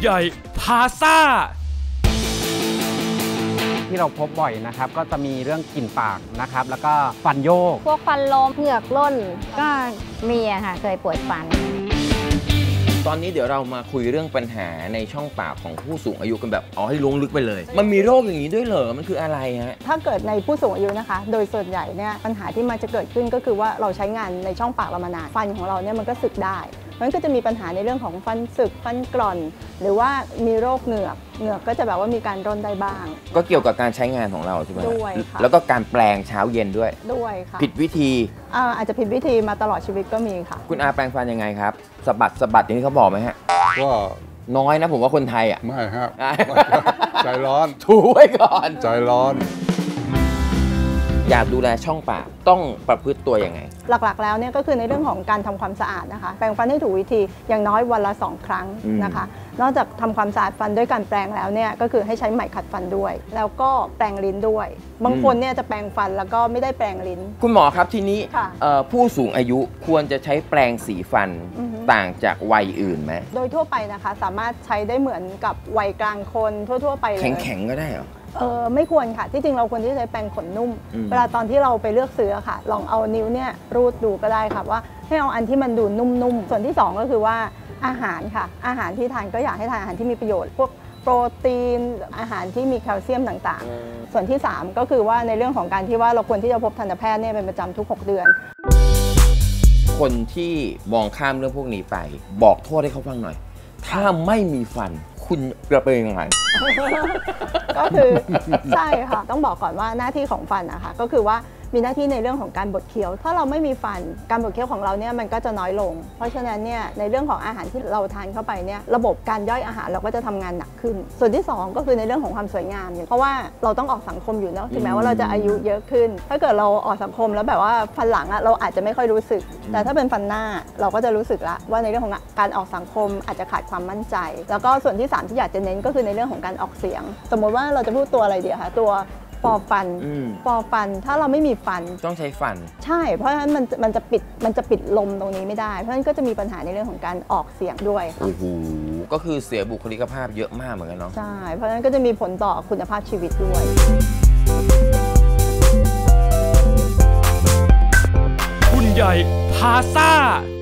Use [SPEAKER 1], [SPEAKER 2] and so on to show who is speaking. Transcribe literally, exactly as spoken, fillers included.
[SPEAKER 1] ใหญ่พาซ่า
[SPEAKER 2] ที่เราพบบ่อยนะครับก็จะมีเรื่องกลิ่นปากนะครับแล้วก็ฟันโยก
[SPEAKER 3] พวกฟันลมเหงือกร่นก็มีอะค่ะเคยปวดฟัน
[SPEAKER 4] ตอนนี้เดี๋ยวเรามาคุยเรื่องปัญหาในช่องปากของผู้สูงอายุกันแบบอ๋อให้ลงลึกไปเลยมันมีโรคอย่างนี้ด้วยเหรอมันคืออะไรฮะ
[SPEAKER 5] ถ้าเกิดในผู้สูงอายุนะคะโดยส่วนใหญ่เนี่ยปัญหาที่มันจะเกิดขึ้นก็คือว่าเราใช้งานในช่องปากเรามานานฟันของเราเนี่ยมันก็สึกได้มันก็จะมีปัญหาในเรื่องของฟันสึกฟันกร่อนหรือว่ามีโรคเหงือกเหงือกก็จะแบบว่ามีการร่นได้บ้าง
[SPEAKER 4] ก็เกี่ยวกับการใช้งานของเราใช่ไหม
[SPEAKER 5] ด้วยค่ะ
[SPEAKER 4] แล้วก็การแปลงเช้าเย็นด้วย
[SPEAKER 5] ด้วยค่ะ
[SPEAKER 4] ผิดวิธี
[SPEAKER 5] อาจจะผิดวิธีมาตลอดชีวิตก็มีค่ะ
[SPEAKER 4] คุณอาแปลงฟันยังไงครับสะบัดสะบัดอย่างนี้เขาบอกไหมฮะ
[SPEAKER 6] ก็
[SPEAKER 4] น้อยนะผมว่าคนไทยอ่ะ
[SPEAKER 6] ไม่ครับใจร้อน
[SPEAKER 4] ถูไว้ก่อน
[SPEAKER 6] ใจร้อน
[SPEAKER 4] อยากดูแลช่องปากต้องประพฤติตัวยังไง
[SPEAKER 5] หลักๆแล้วเนี่ยก็คือในเรื่องของการทำความสะอาดนะคะแปรงฟันให้ถูกวิธีอย่างน้อยวันละสองครั้งนะคะนอกจากทำความสะอาดฟันด้วยการแปรงแล้วเนี่ยก็คือให้ใช้ไหมขัดฟันด้วยแล้วก็แปรงลิ้นด้วยบางคนเนี่ยจะแปรงฟันแล้วก็ไม่ได้แปรงลิ้น
[SPEAKER 4] คุณหมอครับทีนี้ผู้สูงอายุควรจะใช้แปรงสีฟันต่างจากวัยอื่นไหม
[SPEAKER 5] โดยทั่วไปนะคะสามารถใช้ได้เหมือนกับวัยกลางคนทั่วๆไปเลย
[SPEAKER 4] แข็งๆก็ได้เหรอ
[SPEAKER 5] เออไม่ควรค่ะที่จริงเราควรที่จะใช้แปรงขนนุ่มเวลาตอนที่เราไปเลือกซื้อค่ะลองเอานิ้วเนี่ยรูดดูก็ได้ค่ะว่าให้เอาอันที่มันดูนุ่มๆส่วนที่สองก็คือว่าอาหารค่ะอาหารที่ทานก็อยากให้ทานอาหารที่มีประโยชน์พวกโปรตีนอาหารที่มีแคลเซียมต่างๆส่วนที่สามก็คือว่าในเรื่องของการที่ว่าเราควรที่จะพบทันตแพทย์เนี่ยเป็นประจำทุกหกเดือน
[SPEAKER 4] คนที่มองข้ามเรื่องพวกนี้ไปบอกโทษให้เขาฟังหน่อยถ้าไม่มีฟันคุณจะเป็นยังไง
[SPEAKER 5] ก็คือใช่ค่ะต้องบอกก่อนว่าหน้าที่ของฟันนะคะก็คือว่ามีหน้าที่ในเรื่องของการบดเคี้ยวถ้าเราไม่มีฟันการบดเคี้ยวของเราเนี่ยมันก็จะน้อยลงเพราะฉะนั้นเนี่ยในเรื่องของอาหารที่เราทานเข้าไปเนี่ยระบบการย่อยอาหารเราก็จะทำงานหนักขึ้นส่วนที่สองก็คือในเรื่องของความสวยงามเพราะว่าเราต้องออกสังคมอยู่เนาะถึงแม้ว่าเราจะอายุเยอะขึ้นถ้าเกิดเราออกสังคมแล้วแบบว่าฟันหลังอะเราอาจจะไม่ค่อยรู้สึกแต่ถ้าเป็นฟันหน้าเราก็จะรู้สึกละว่าในเรื่องของการออกสังคมอาจจะขาดความมั่นใจแล้วก็ส่วนที่สามที่อยากจะเน้นก็คือในเรื่องของการออกเสียงสมมติว่าเราจะพูดตัวอะไรเดียวคะตัวปอฟันปอฟันถ้าเราไม่มีฟัน
[SPEAKER 4] ต้องใช้ฟัน
[SPEAKER 5] ใช่เพราะฉะนั้นมันมันจะปิดมันจะปิดลมตรงนี้ไม่ได้เพราะฉะนั้นก็จะมีปัญหาในเรื่องของการออกเสียงด้วย
[SPEAKER 4] โอ้โหก็คือเสียบุคลิกภาพเยอะมากเหมือนกันเนาะ
[SPEAKER 5] ใช่เพราะฉะนั้นก็จะมีผลต่อคุณภาพชีวิตด้วย
[SPEAKER 1] คุณใหญ่พาซ่า